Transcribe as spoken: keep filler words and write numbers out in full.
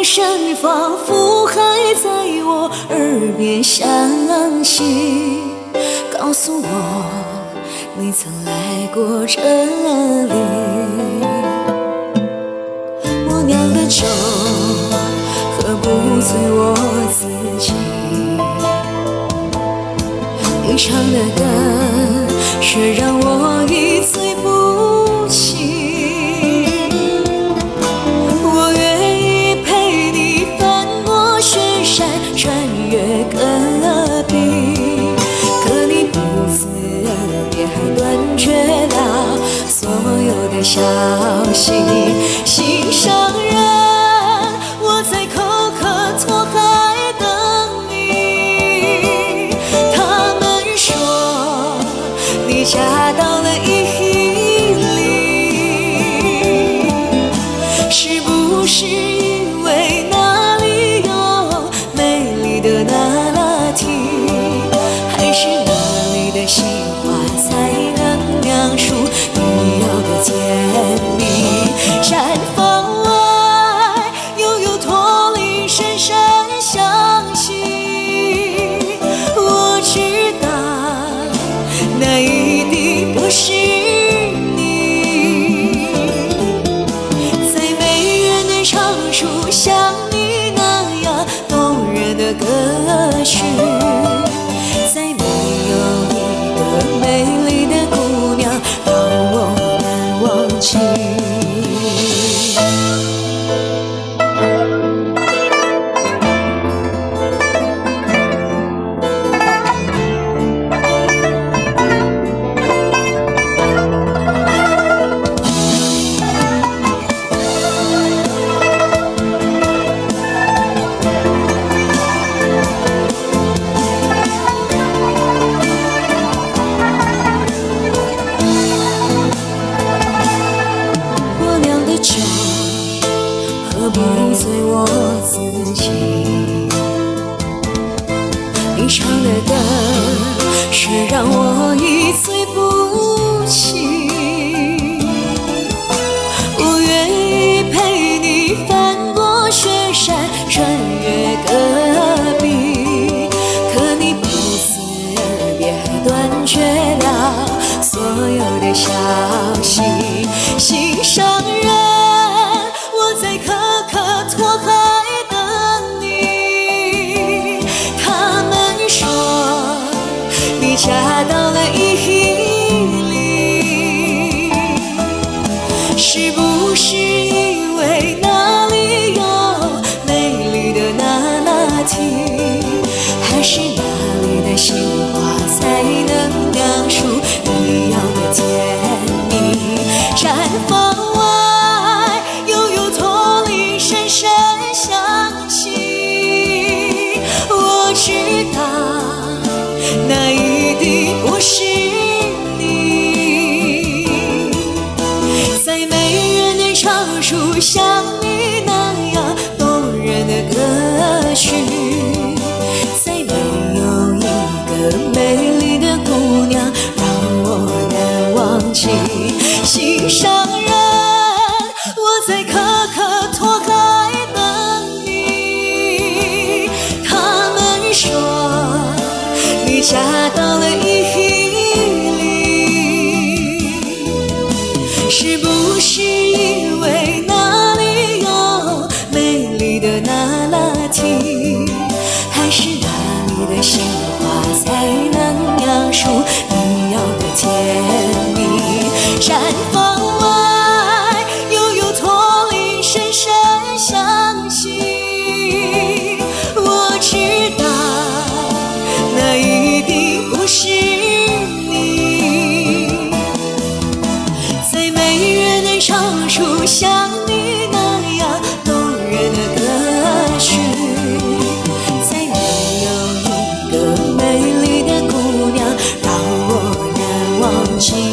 的声仿佛还在我耳边响起，告诉我你曾来过这里。我酿的酒喝不醉我自己，你唱的歌却让我一醉不起。我愿意陪你翻过雪山，穿越戈壁，可你不辞而别，还断绝了所有的消息。心上人，我在口渴托海等你。他们说你嫁到了伊犁，是不是因为那里有美丽的那拉提，还是那里的杏花才能酿出你要的甜蜜？山峰外悠悠驼铃声声响起，我知道那一定不是你，再没人能唱出像你那样动人的歌曲，再没有一个美丽的姑娘让我难忘记。喝不醉我自己，你唱的歌却让我一醉不起。我愿意陪你翻过雪山，穿越戈壁，可你不辞而别，还断绝了所有的消息。心上人，我在可可托海等你。他们说你嫁到了伊犁，是不是因为那里有美丽的那拉提，还是那里的杏花才能酿出你要的甜蜜？山峰外悠悠驼铃声声响起，我知道那一定不是你，再没人能唱出像你那样动人的歌曲，再没有一个美丽的姑娘让我难忘记。心上人，我在可可托海等你。他们说你嫁到了伊犁，是不是因为那里有美丽的那拉提，还是那里的杏花才能酿出你要的甜蜜？山峰外悠悠驼铃声声响起，我知道那一定不是你，再没人能唱出像你那样动人的歌曲，再没有一个美丽的姑娘让我难忘记。